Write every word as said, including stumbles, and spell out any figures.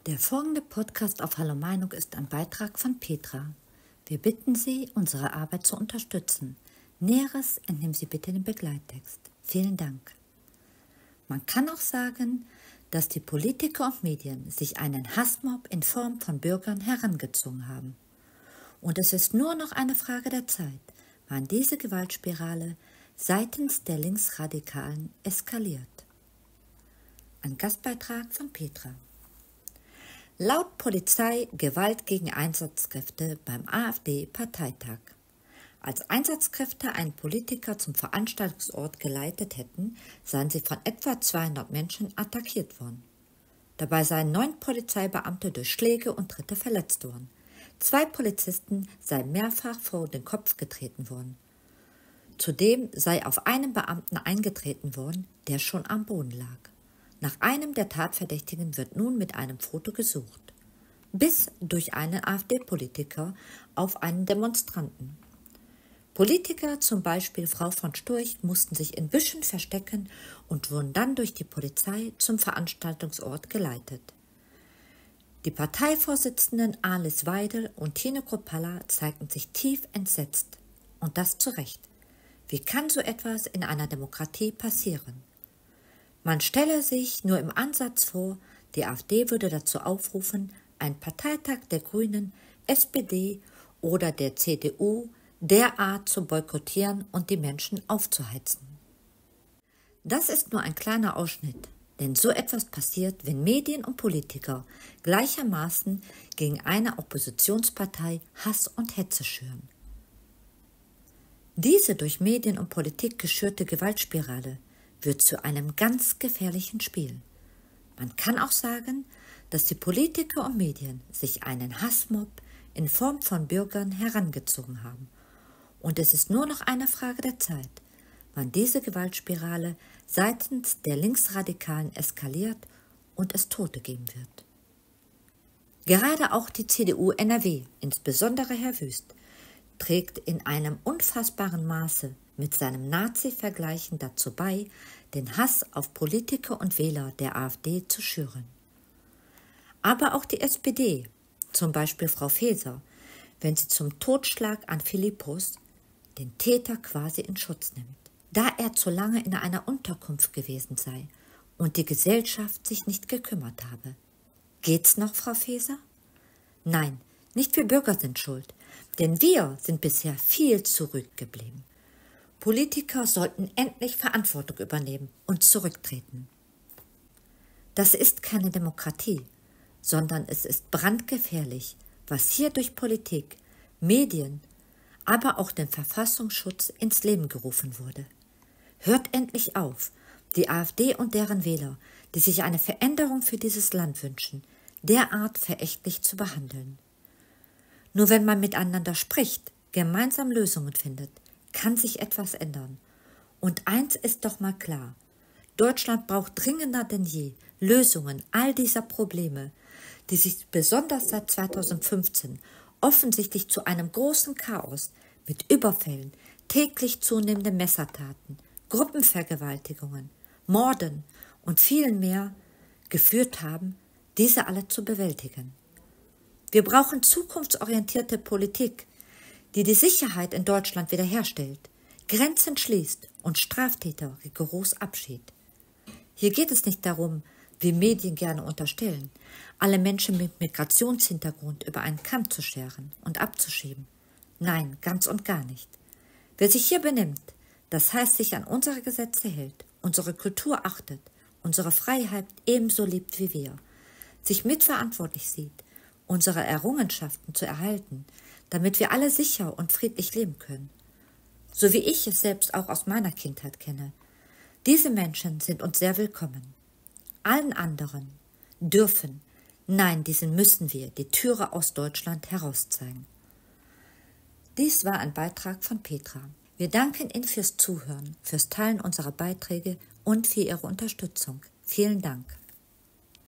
Der folgende Podcast auf Hallo Meinung ist ein Beitrag von Petra. Wir bitten Sie, unsere Arbeit zu unterstützen. Näheres entnehmen Sie bitte den Begleittext. Vielen Dank. Man kann auch sagen, dass die Politiker und Medien sich einen Hassmob in Form von Bürgern herangezogen haben. Und es ist nur noch eine Frage der Zeit, wann diese Gewaltspirale seitens der Linksradikalen eskaliert. Ein Gastbeitrag von Petra. Laut Polizei Gewalt gegen Einsatzkräfte beim AfD-Parteitag. Als Einsatzkräfte einen Politiker zum Veranstaltungsort geleitet hätten, seien sie von etwa zweihundert Menschen attackiert worden. Dabei seien neun Polizeibeamte durch Schläge und Tritte verletzt worden. Zwei Polizisten seien mehrfach vor den Kopf getreten worden. Zudem sei auf einen Beamten eingetreten worden, der schon am Boden lag. Nach einem der Tatverdächtigen wird nun mit einem Foto gesucht, bis durch einen AfD-Politiker auf einen Demonstranten. Politiker, zum Beispiel Frau von Storch, mussten sich in Büschen verstecken und wurden dann durch die Polizei zum Veranstaltungsort geleitet. Die Parteivorsitzenden Alice Weidel und Tine Kropalla zeigten sich tief entsetzt. Und das zu Recht. Wie kann so etwas in einer Demokratie passieren? Man stelle sich nur im Ansatz vor, die AfD würde dazu aufrufen, einen Parteitag der Grünen, S P D oder der C D U derart zu boykottieren und die Menschen aufzuheizen. Das ist nur ein kleiner Ausschnitt, denn so etwas passiert, wenn Medien und Politiker gleichermaßen gegen eine Oppositionspartei Hass und Hetze schüren. Diese durch Medien und Politik geschürte Gewaltspirale wird zu einem ganz gefährlichen Spiel. Man kann auch sagen, dass die Politiker und Medien sich einen Hassmob in Form von Bürgern herangezogen haben. Und es ist nur noch eine Frage der Zeit, wann diese Gewaltspirale seitens der Linksradikalen eskaliert und es Tote geben wird. Gerade auch die C D U N R W, insbesondere Herr Wüst, trägt in einem unfassbaren Maße mit seinem Nazi-Vergleichen dazu bei, den Hass auf Politiker und Wähler der AfD zu schüren. Aber auch die S P D, zum Beispiel Frau Faeser, wenn sie zum Totschlag an Philippus den Täter quasi in Schutz nimmt, da er zu lange in einer Unterkunft gewesen sei und die Gesellschaft sich nicht gekümmert habe. Geht's noch, Frau Faeser? Nein, nicht wir Bürger sind schuld, denn wir sind bisher viel zurückgeblieben. Politiker sollten endlich Verantwortung übernehmen und zurücktreten. Das ist keine Demokratie, sondern es ist brandgefährlich, was hier durch Politik, Medien, aber auch den Verfassungsschutz ins Leben gerufen wurde. Hört endlich auf, die AfD und deren Wähler, die sich eine Veränderung für dieses Land wünschen, derart verächtlich zu behandeln. Nur wenn man miteinander spricht, gemeinsam Lösungen findet, kann sich etwas ändern. Und eins ist doch mal klar, Deutschland braucht dringender denn je Lösungen all dieser Probleme, die sich besonders seit zweitausendfünfzehn offensichtlich zu einem großen Chaos mit Überfällen, täglich zunehmenden Messertaten, Gruppenvergewaltigungen, Morden und vielen mehr geführt haben, diese alle zu bewältigen. Wir brauchen zukunftsorientierte Politik, die die Sicherheit in Deutschland wiederherstellt, Grenzen schließt und Straftäter rigoros abschiebt. Hier geht es nicht darum, wie Medien gerne unterstellen, alle Menschen mit Migrationshintergrund über einen Kamm zu scheren und abzuschieben. Nein, ganz und gar nicht. Wer sich hier benimmt, das heißt sich an unsere Gesetze hält, unsere Kultur achtet, unsere Freiheit ebenso liebt wie wir, sich mitverantwortlich sieht, unsere Errungenschaften zu erhalten, damit wir alle sicher und friedlich leben können. So wie ich es selbst auch aus meiner Kindheit kenne. Diese Menschen sind uns sehr willkommen. Allen anderen dürfen, nein, diesen müssen wir die Türe aus Deutschland herauszeigen. Dies war ein Beitrag von Petra. Wir danken Ihnen fürs Zuhören, fürs Teilen unserer Beiträge und für Ihre Unterstützung. Vielen Dank.